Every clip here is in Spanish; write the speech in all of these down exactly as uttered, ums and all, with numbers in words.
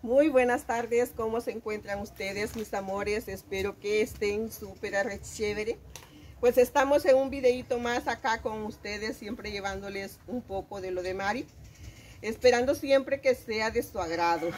Muy buenas tardes, ¿cómo se encuentran ustedes, mis amores? Espero que estén súper chévere. Pues estamos en un videito más acá con ustedes, siempre llevándoles un poco de lo de Mari, esperando siempre que sea de su agrado.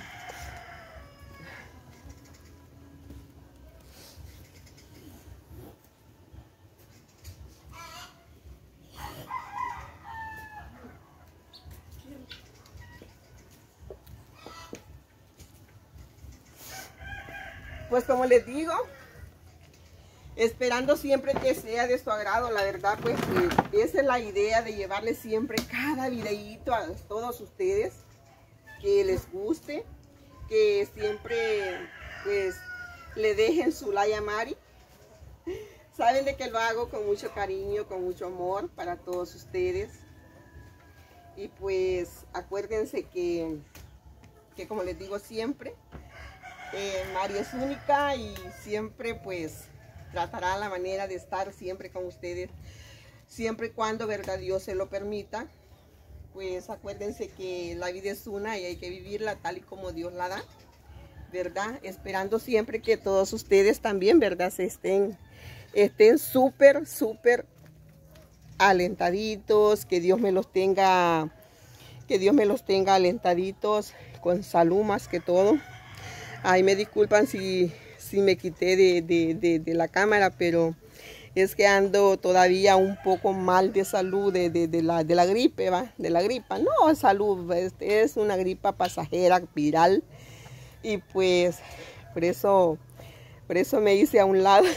Pues como les digo, esperando siempre que sea de su agrado, la verdad, pues eh, esa es la idea de llevarles siempre cada videíto a todos ustedes, que les guste, que siempre pues le dejen su like a Mari. Saben de que lo hago con mucho cariño, con mucho amor para todos ustedes. Y pues acuérdense que, que como les digo siempre, eh, Mari es única y siempre pues tratará la manera de estar siempre con ustedes, siempre y cuando, verdad, Dios se lo permita. Pues acuérdense que la vida es una y hay que vivirla tal y como Dios la da, verdad, esperando siempre que todos ustedes también, verdad, se estén estén súper súper alentaditos, que Dios me los tenga que Dios me los tenga alentaditos, con salud más que todo. Ay, me disculpan si, si me quité de, de, de, de la cámara, pero es que ando todavía un poco mal de salud, de, de, de, la, de la gripe, ¿va? De la gripa. No, salud, este, es una gripa pasajera, viral. Y pues, por eso, por eso me hice a un lado.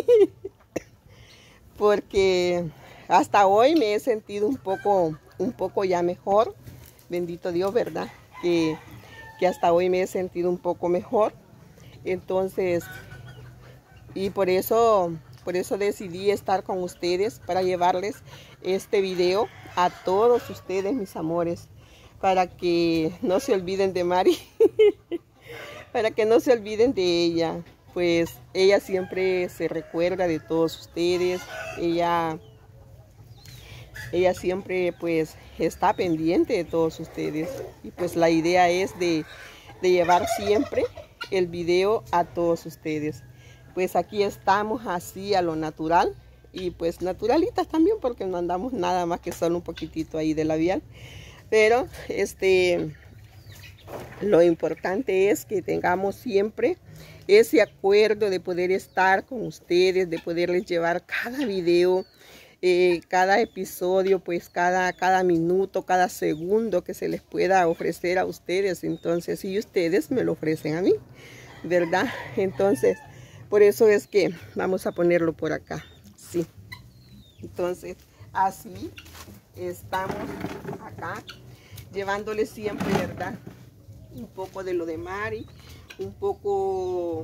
Porque hasta hoy me he sentido un poco, un poco ya mejor. Bendito Dios, ¿verdad? Que... que hasta hoy me he sentido un poco mejor. Entonces, y por eso, por eso decidí estar con ustedes para llevarles este video a todos ustedes, mis amores, para que no se olviden de Mari, para que no se olviden de ella. Pues ella siempre se recuerda de todos ustedes, ella... Ella siempre pues está pendiente de todos ustedes y pues la idea es de, de llevar siempre el video a todos ustedes. Pues aquí estamos así a lo natural y pues naturalitas también, porque no andamos nada más que solo un poquitito ahí de labial. Pero este, lo importante es que tengamos siempre ese acuerdo de poder estar con ustedes, de poderles llevar cada video, Eh, cada episodio, pues cada, cada minuto, cada segundo que se les pueda ofrecer a ustedes. Entonces, y ustedes me lo ofrecen a mí, ¿verdad? Entonces, por eso es que vamos a ponerlo por acá, sí. Entonces, así estamos acá, llevándoles siempre, ¿verdad? Un poco de lo de Mari, un poco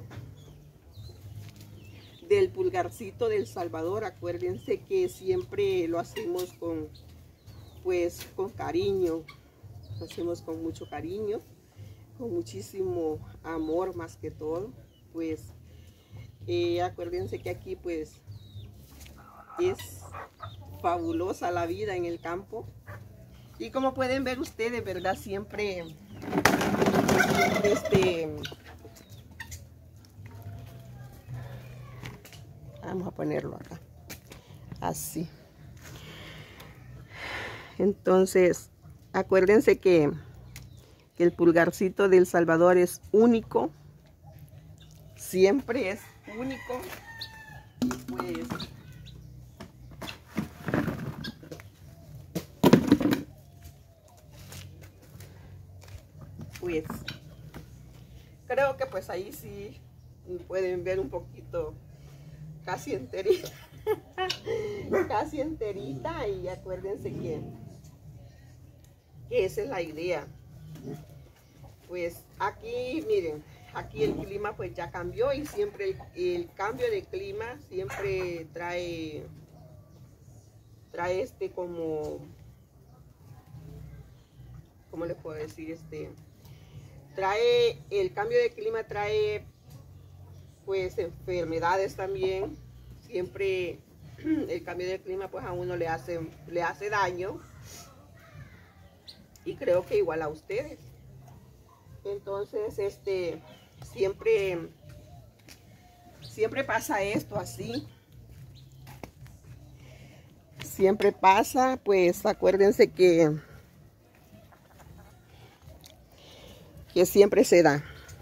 del pulgarcito del Salvador. Acuérdense que siempre lo hacemos con pues con cariño, lo hacemos con mucho cariño, con muchísimo amor más que todo. Pues eh, acuérdense que aquí pues es fabulosa la vida en el campo, y como pueden ver ustedes, verdad, siempre, siempre este vamos a ponerlo acá, así. Entonces, acuérdense que, que el pulgarcito del Salvador es único, siempre es único. Y pues, pues, creo que pues ahí sí pueden ver un poquito, casi enterita, casi enterita. Y acuérdense que, que esa es la idea. Pues aquí, miren, aquí el clima pues ya cambió, y siempre el, el cambio de clima siempre trae, trae este como, ¿cómo les puedo decir? Este, trae, el cambio de clima trae pues enfermedades también. Siempre el cambio de clima pues a uno le hace, le hace daño, y creo que igual a ustedes. Entonces, este, siempre, siempre pasa esto así. Siempre pasa, pues acuérdense que, que siempre se da.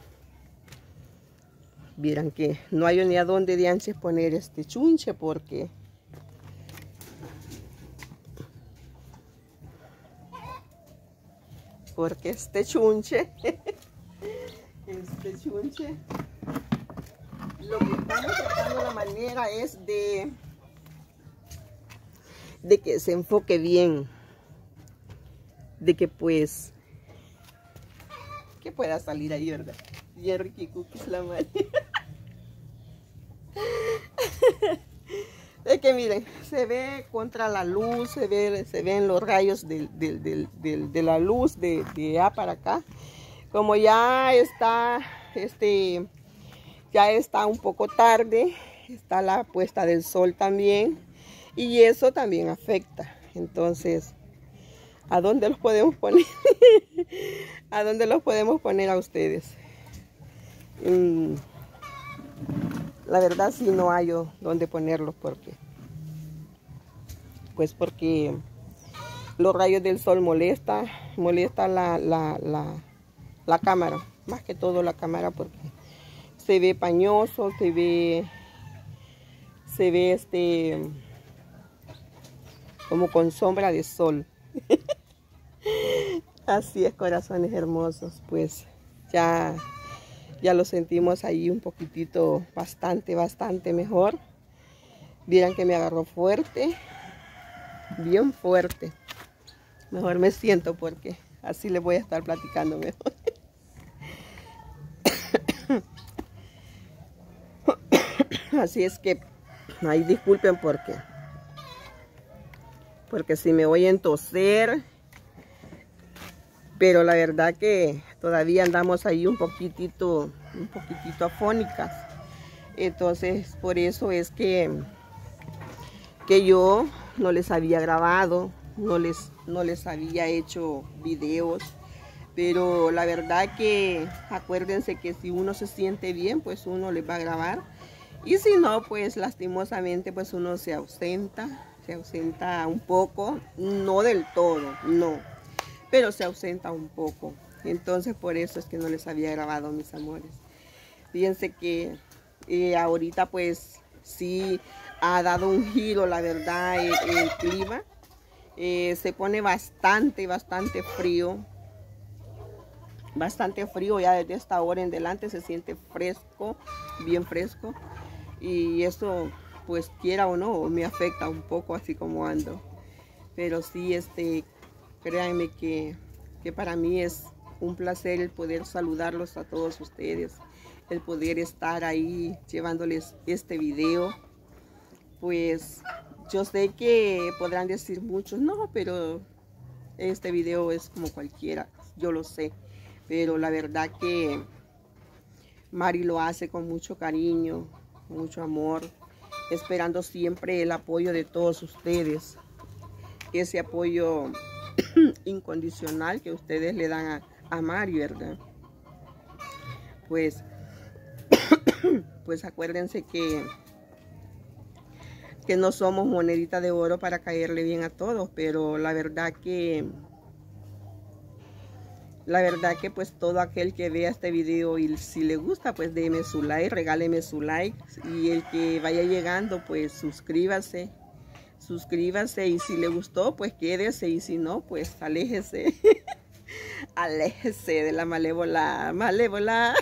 Vieran que no hay ni a dónde de antes poner este chunche porque porque este chunche este chunche lo que estamos tratando la manera es de de que se enfoque bien, de que pues que pueda salir ahí, ¿verdad? Bien Ricky Cookies la manera. Es que miren, se ve contra la luz, se ve, se ven los rayos de, de, de, de, de la luz de, de allá para acá. Como ya está, este, ya está un poco tarde, está la puesta del sol también, y eso también afecta. Entonces, ¿a dónde los podemos poner? ¿A dónde los podemos poner a ustedes? Mm. La verdad sí no hay dónde ponerlos porque pues porque los rayos del sol molesta molesta la, la, la, la cámara, más que todo la cámara, porque se ve pañoso, se ve se ve este como con sombra de sol. Así es, corazones hermosos, pues ya Ya lo sentimos ahí un poquitito, bastante, bastante mejor. Vieran que me agarró fuerte, bien fuerte. Mejor me siento porque así les voy a estar platicando mejor. Así es que, ahí disculpen porque, porque si me oyen toser, pero la verdad que todavía andamos ahí un poquitito, un poquitito afónicas. Entonces, por eso es que, que yo no les había grabado, no les, no les había hecho videos. Pero la verdad que acuérdense que si uno se siente bien, pues uno les va a grabar. Y si no, pues lastimosamente, pues uno se ausenta, se ausenta un poco, no del todo, no. Pero se ausenta un poco. Entonces por eso es que no les había grabado, mis amores. Fíjense que eh, ahorita pues sí ha dado un giro, la verdad, el, el clima. Eh, se pone bastante, bastante frío. Bastante frío, ya desde esta hora en adelante se siente fresco, bien fresco. Y eso pues quiera o no, me afecta un poco así como ando. Pero sí, este... créanme que, que para mí es un placer el poder saludarlos a todos ustedes, el poder estar ahí llevándoles este video. Pues yo sé que podrán decir muchos, no, pero este video es como cualquiera, yo lo sé. Pero la verdad que Mari lo hace con mucho cariño, mucho amor, esperando siempre el apoyo de todos ustedes. Ese apoyo incondicional que ustedes le dan a, a Mari, ¿verdad? Pues, pues acuérdense que, que no somos monedita de oro para caerle bien a todos, pero la verdad que, la verdad que pues todo aquel que vea este video y si le gusta, pues déme su like, regáleme su like, y el que vaya llegando, pues suscríbase. Suscríbase y si le gustó, pues quédese, y si no, pues aléjese. Aléjese de la malévola, malévola.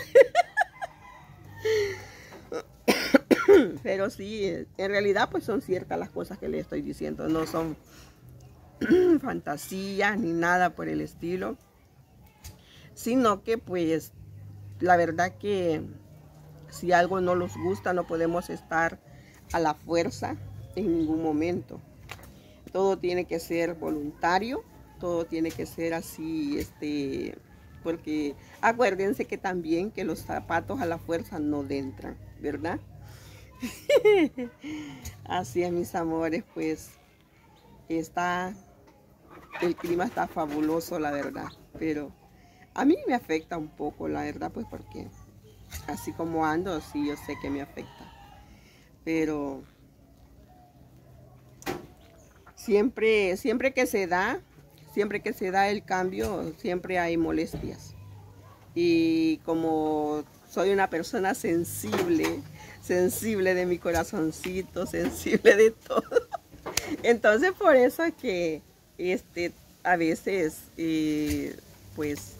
Pero sí, en realidad pues son ciertas las cosas que le estoy diciendo. No son fantasías ni nada por el estilo. Sino que pues la verdad que si algo no nos gusta no podemos estar a la fuerza en ningún momento. Todo tiene que ser voluntario, todo tiene que ser así, este, porque acuérdense que también que los zapatos a la fuerza no entran, ¿verdad? Así es, mis amores, pues está, el clima está fabuloso, la verdad, pero a mí me afecta un poco, la verdad, pues porque así como ando, sí, yo sé que me afecta. Pero siempre, siempre que se da, siempre que se da el cambio, siempre hay molestias. Y como soy una persona sensible, sensible de mi corazoncito, sensible de todo, entonces por eso es que este, a veces, eh, pues,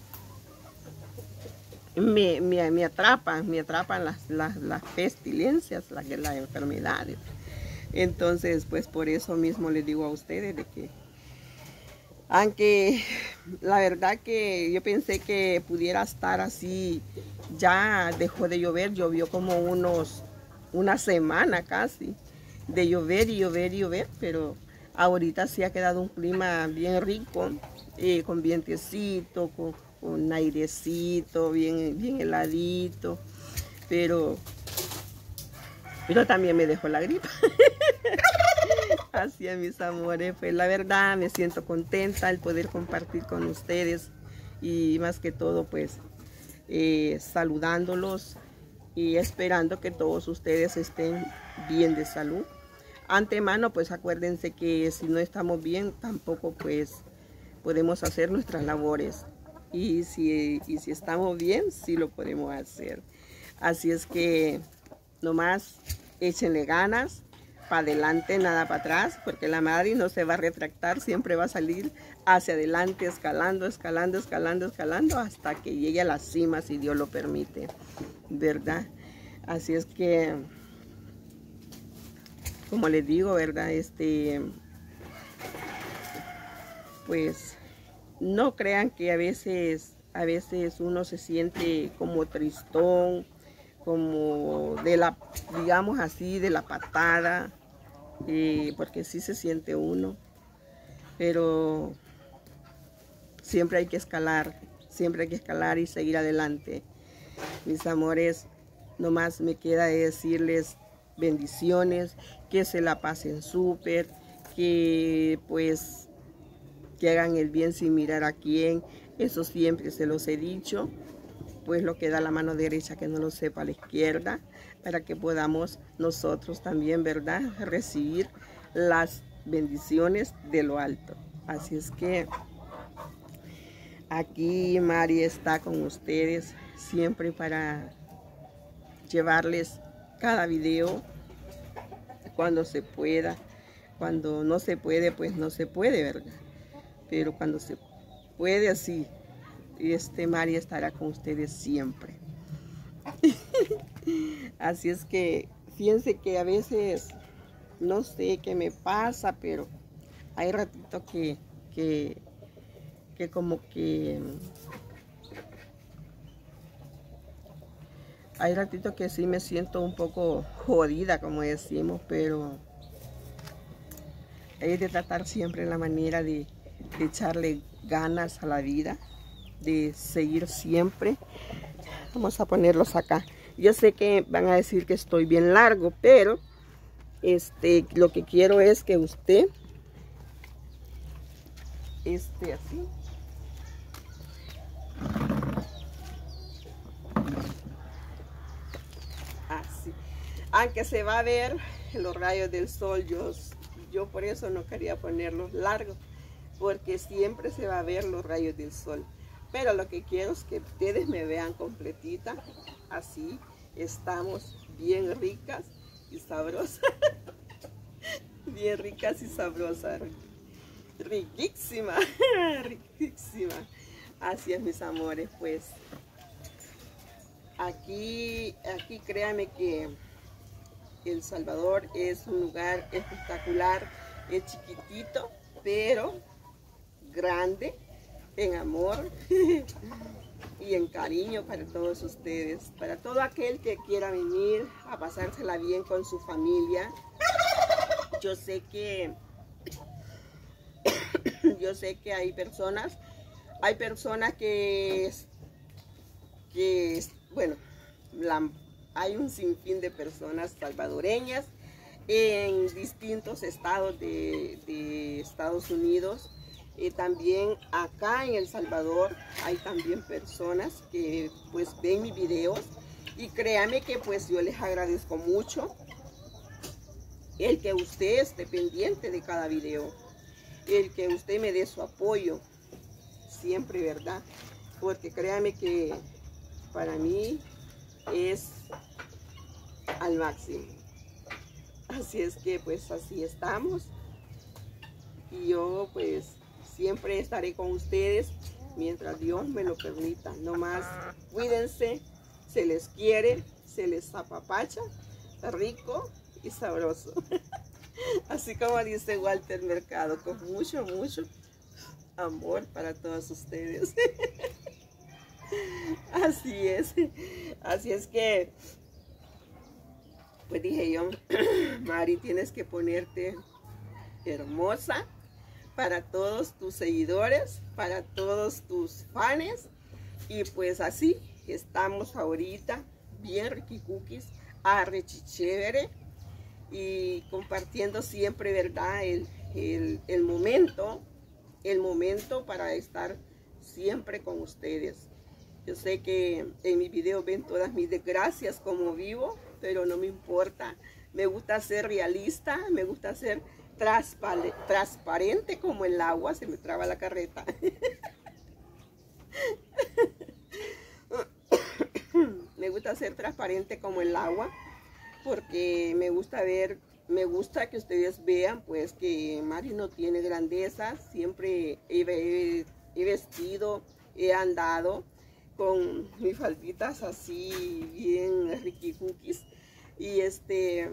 me, me, me atrapan, me atrapan las, las, las pestilencias, las, las enfermedades. Entonces, pues por eso mismo les digo a ustedes de que, aunque la verdad que yo pensé que pudiera estar así, ya dejó de llover, llovió como unos, una semana casi, de llover y llover y llover, pero ahorita sí ha quedado un clima bien rico, eh, con vientecito, con, con un airecito, bien, bien heladito, pero, pero también me dejó la gripa. Así es, mis amores, pues la verdad me siento contenta al poder compartir con ustedes y más que todo pues eh, saludándolos y esperando que todos ustedes estén bien de salud. Antemano pues acuérdense que si no estamos bien tampoco pues podemos hacer nuestras labores y si, y si estamos bien sí lo podemos hacer. Así es que nomás échenle ganas. Para adelante, nada para atrás, porque la madre no se va a retractar, siempre va a salir hacia adelante, escalando, escalando, escalando, escalando, hasta que llegue a la cima, si Dios lo permite, ¿verdad? Así es que, como les digo, ¿verdad? Este, pues, no crean que a veces, a veces uno se siente como tristón, como de la, digamos así, de la patada, eh, porque sí se siente uno, pero siempre hay que escalar, siempre hay que escalar y seguir adelante. Mis amores, nomás me queda decirles bendiciones, que se la pasen súper, que pues que hagan el bien sin mirar a quién, eso siempre se los he dicho. Pues lo que da la mano derecha que no lo sepa la izquierda, para que podamos nosotros también, ¿verdad?, recibir las bendiciones de lo alto. Así es que aquí Mari está con ustedes siempre para llevarles cada video cuando se pueda. Cuando no se puede, pues no se puede, ¿verdad? Pero cuando se puede así, este Mari estará con ustedes siempre. Así es que fíjense que a veces no sé qué me pasa, pero hay ratito que, que, que como que hay ratito que sí me siento un poco jodida, como decimos, pero hay de tratar siempre la manera de, de echarle ganas a la vida, de seguir siempre. Vamos a ponerlos acá. Yo sé que van a decir que estoy bien largo, pero este, lo que quiero es que usted esté así. Así. Aunque se va a ver los rayos del sol, yo, yo por eso no quería ponerlos largos, porque siempre se va a ver los rayos del sol. Pero lo que quiero es que ustedes me vean completita, así estamos bien ricas y sabrosas, bien ricas y sabrosas, riquísima, riquísima. Así es, mis amores, pues aquí, aquí créanme que El Salvador es un lugar espectacular, es chiquitito, pero grande en amor y en cariño para todos ustedes, para todo aquel que quiera venir a pasársela bien con su familia. Yo sé que yo sé que hay personas, hay personas que, que bueno, la, hay un sinfín de personas salvadoreñas en distintos estados de, de Estados Unidos Eh, también acá en El Salvador hay también personas que pues ven mis videos y créanme que pues yo les agradezco mucho el que usted esté pendiente de cada video, el que usted me dé su apoyo siempre, ¿verdad? Porque créanme que para mí es al máximo. Así es que pues así estamos y yo pues siempre estaré con ustedes mientras Dios me lo permita. No más cuídense, se les quiere, se les apapacha, rico y sabroso. Así como dice Walter Mercado, con mucho, mucho amor para todos ustedes. Así es. Así es que, pues dije yo, Mari, tienes que ponerte hermosa para todos tus seguidores, para todos tus fans. Y pues así estamos ahorita, bien riquicookies, arrechichévere, y compartiendo siempre, ¿verdad? El, el, el momento, el momento para estar siempre con ustedes. Yo sé que en mi video ven todas mis desgracias como vivo, pero no me importa. Me gusta ser realista, me gusta ser transparente como el agua. Se me traba la carreta. Me gusta ser transparente como el agua, porque me gusta ver, me gusta que ustedes vean pues que Mari no tiene grandeza. Siempre he, he, he vestido, he andado con mis falditas así bien riquicookies, y este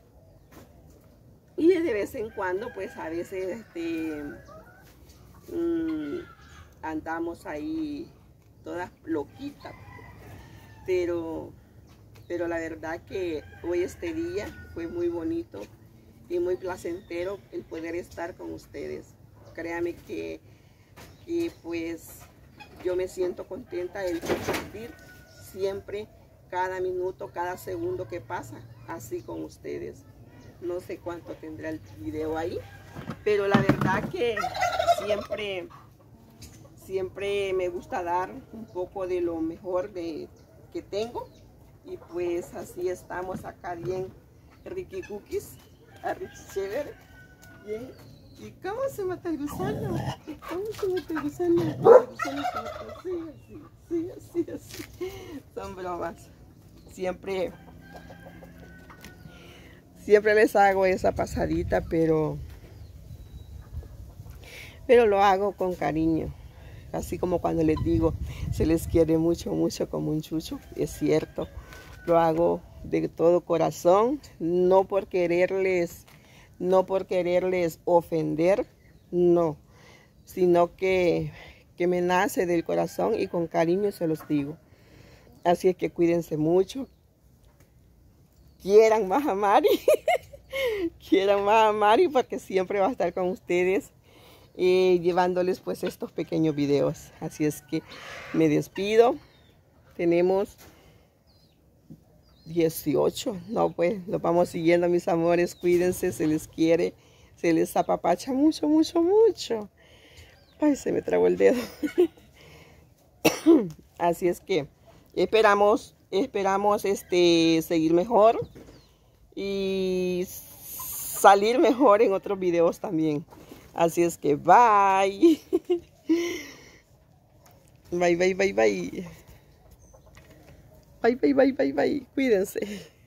y de vez en cuando pues a veces este mmm, andamos ahí todas loquitas, pero pero la verdad que hoy este día fue muy bonito y muy placentero el poder estar con ustedes. Créanme que, que pues yo me siento contenta de compartir siempre, cada minuto, cada segundo que pasa, así con ustedes. No sé cuánto tendrá el video ahí, pero la verdad que siempre, siempre me gusta dar un poco de lo mejor de, que tengo. Y pues así estamos acá bien riquicookies, arrechichévere. Bien. ¿Y cómo se mata el gusano? ¿Y cómo se mata el gusano? El gusano se mata así, así, así, así, así. Son bromas. Siempre, siempre les hago esa pasadita, pero, pero lo hago con cariño. Así como cuando les digo, se les quiere mucho, mucho como un chucho. Es cierto, lo hago de todo corazón, no por quererles... No por quererles ofender, no, sino que, que me nace del corazón y con cariño se los digo. Así es que cuídense mucho, quieran más a Mari, quieran más a Mari, porque siempre va a estar con ustedes eh, llevándoles pues estos pequeños videos. Así es que me despido. Tenemos dieciocho, no pues, los vamos siguiendo, mis amores. Cuídense, se les quiere, se les apapacha mucho, mucho, mucho. Ay, se me trabó el dedo. Así es que esperamos, esperamos este, seguir mejor y salir mejor en otros videos también. Así es que bye. Bye, bye, bye, bye. Bye, bye, bye, bye, bye. Cuídense.